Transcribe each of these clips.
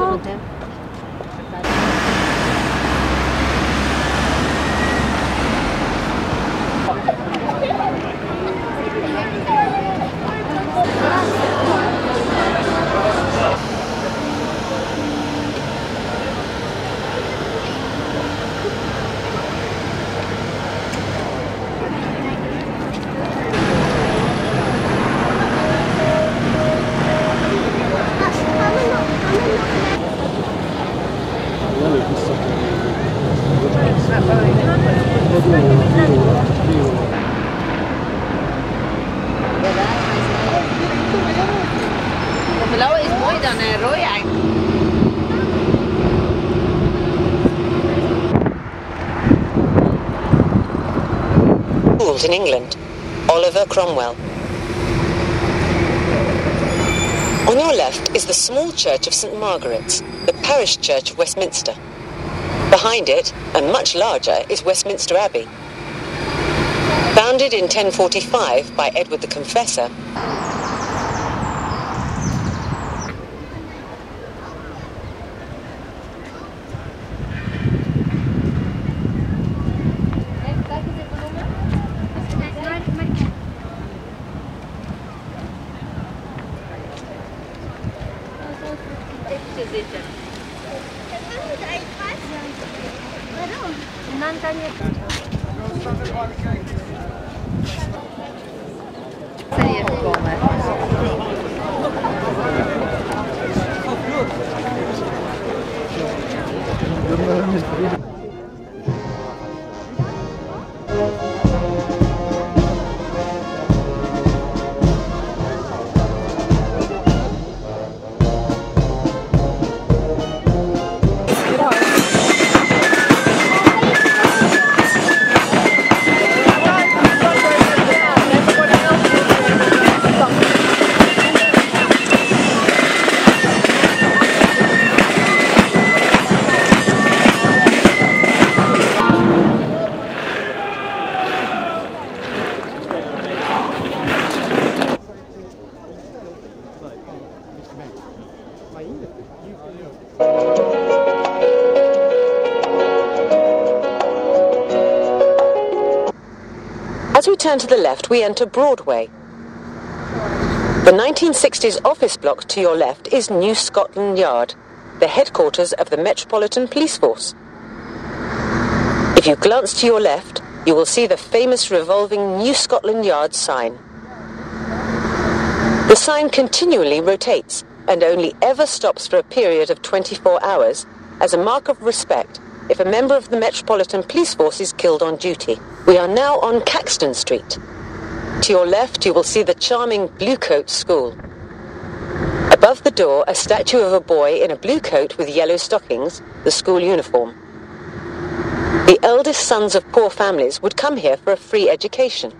with him. In England, Oliver Cromwell. On your left is the small church of St Margaret's, the parish church of Westminster. Behind it, and much larger, is Westminster Abbey. Founded in 1045 by Edward the Confessor, As we turn to the left, we enter Broadway. The 1960s office block to your left is New Scotland Yard, the headquarters of the Metropolitan Police Force. If you glance to your left, you will see the famous revolving New Scotland Yard sign. The sign continually rotates and only ever stops for a period of 24 hours as a mark of respect if a member of the Metropolitan Police Force is killed on duty. We are now on Caxton Street. To your left, you will see the charming Bluecoat School. Above the door, a statue of a boy in a blue coat with yellow stockings, the school uniform. The eldest sons of poor families would come here for a free education.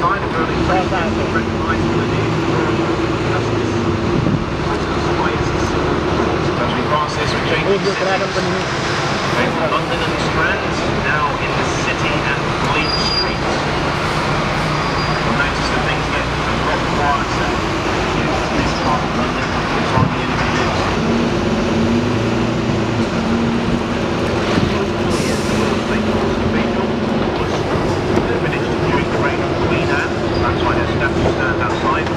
inside a building recognised millennia. As we pass this, we're changing cities. Going from London and Strand, now in the City and Fleet Street. You'll notice that things get a lot quieter in this part of London. There's hardly anybody lives. Here's the Royal Cathedral. Was finished during the reign of Queen Anne. That's why their statue stands outside.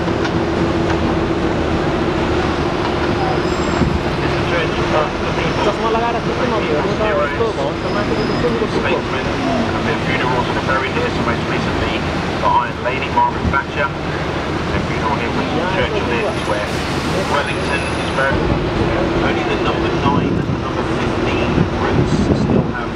Statesmen have their funerals that are buried here, so most recently the Iron Lady, Margaret Thatcher. Their funeral here was Churchill is where Wellington is buried. Only the number 9 and the number 15 routes still have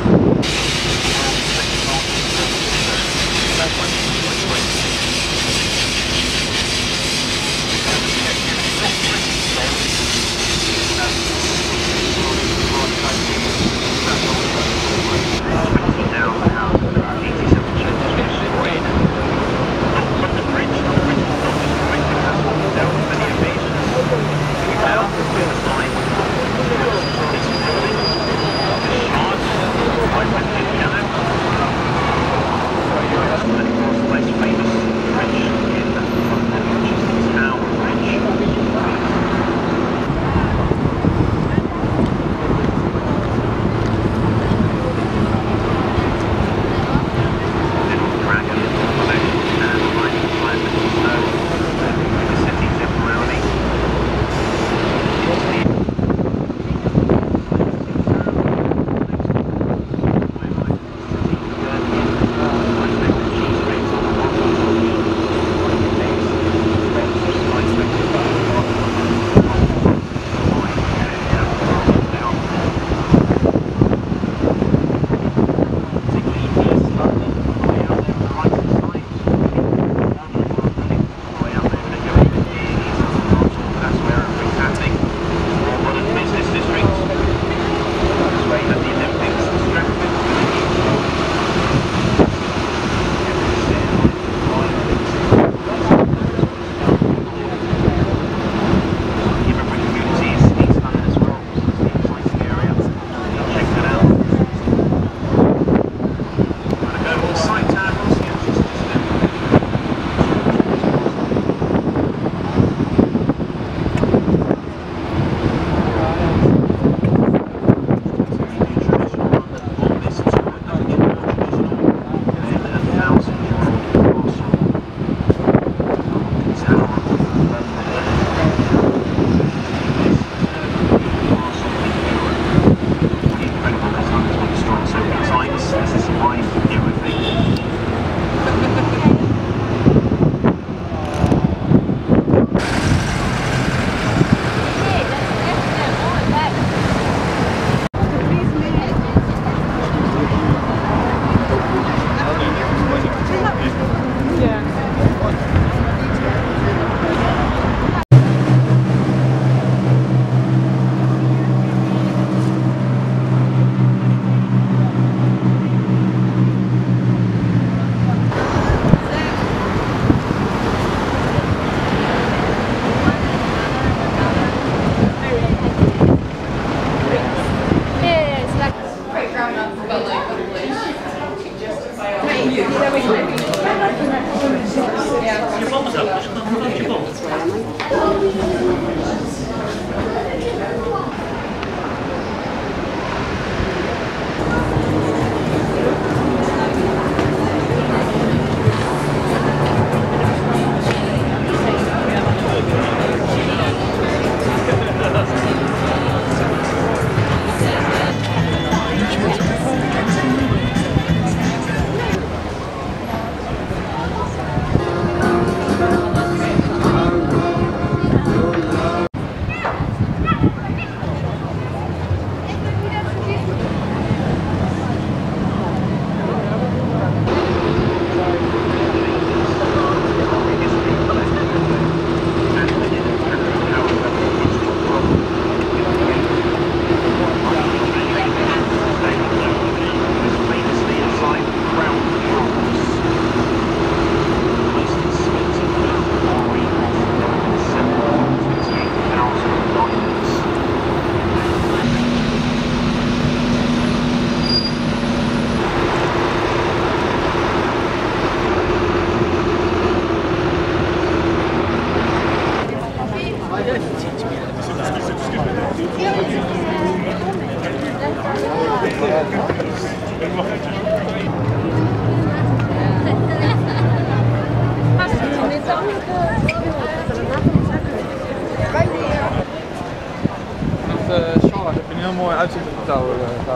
Charlotte, heb je een heel mooi uitzicht op de touwen.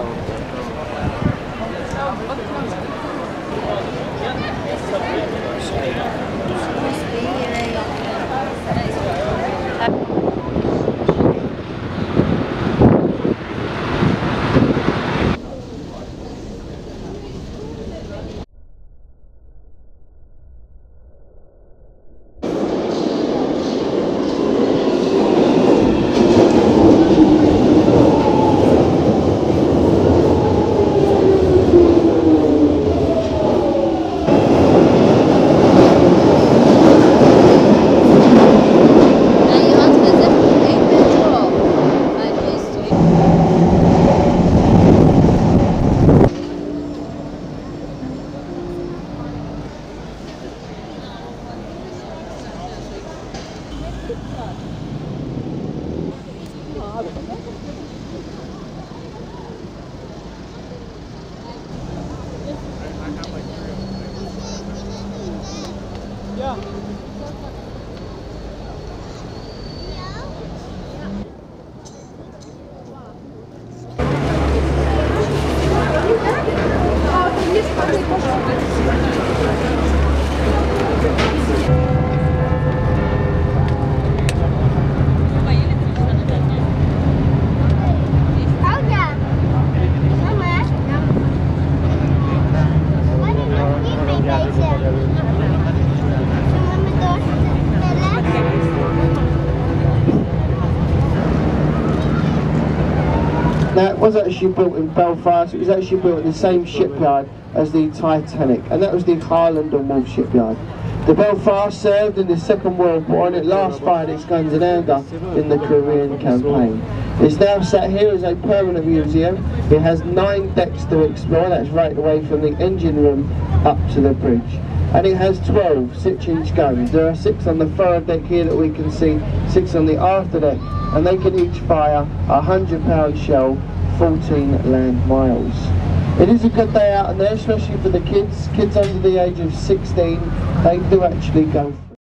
Now, it was actually built in Belfast. It was actually built in the same shipyard as the Titanic, and that was the Harland and Wolff shipyard. The Belfast served in the Second World War, and it last fired its guns in anger in the Korean campaign. It's now sat here as a permanent museum. It has 9 decks to explore. That's right away from the engine room up to the bridge. And it has 12 6-inch guns. There are 6 on the forward deck here that we can see, 6 on the after deck, and they can each fire a 100-pound shell, 14 land miles. It is a good day out there, especially for the kids under the age of 16. They do actually go.